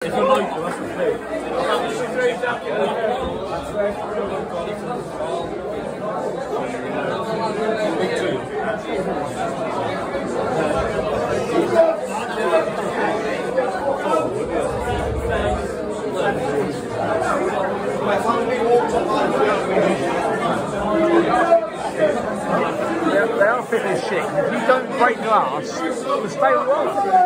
if you're local, that's the thing. They are fit as shit. If you don't break glass, you'll stay well.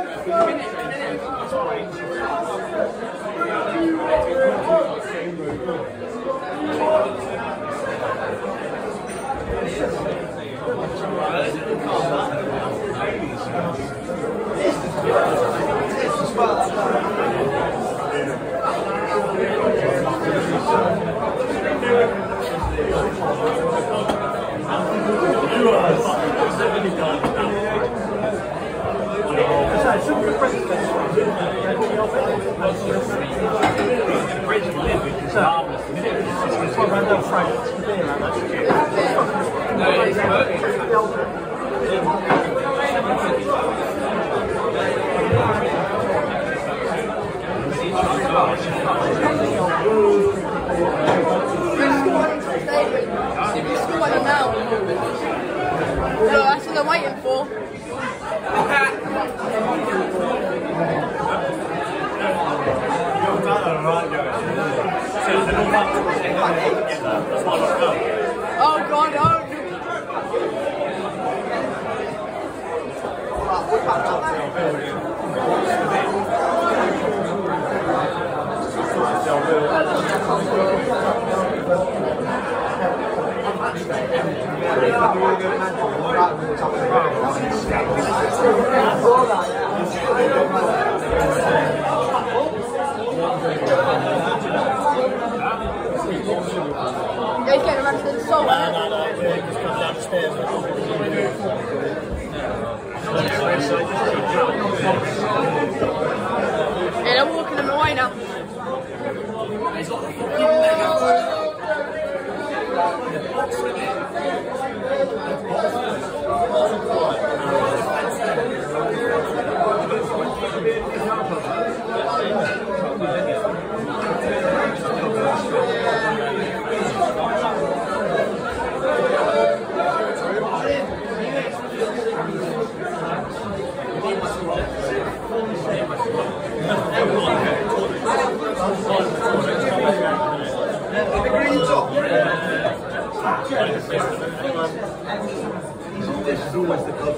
That's what they're waiting for. Oh God, oh. Yeah, he's getting arrested in salt. No, just come downstairs. Yeah, they're walking them away now. This is always the club.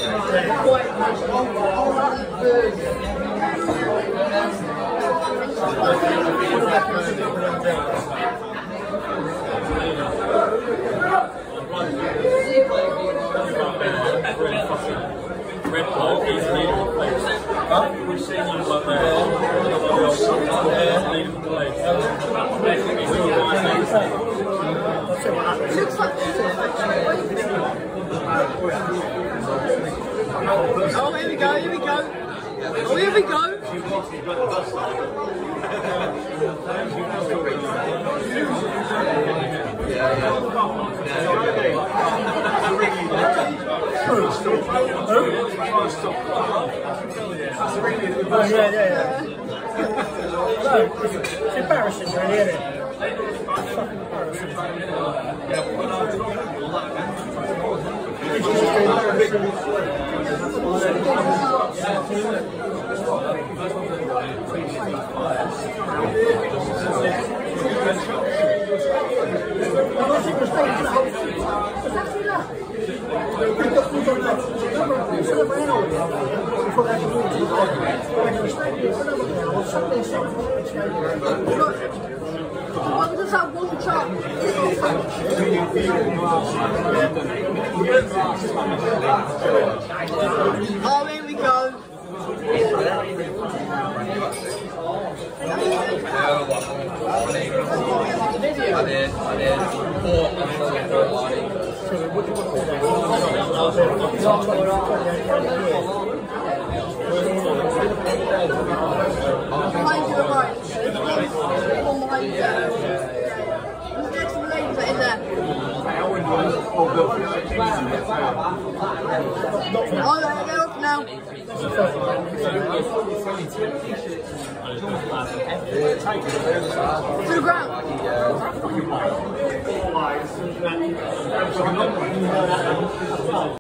Red ball, he's leading the place. We've seen you like that. Leading the place. Oh, here we go, here we go. Oh, here we go. Oh, yeah. No, it's embarrassing, really, isn't it? Fucking embarrassing. It's just embarrassing. What does that one chant? Oh, here we go. I did. Behind you, right. One behind you. There's some ladies in there. Oh, they're off now. To the ground.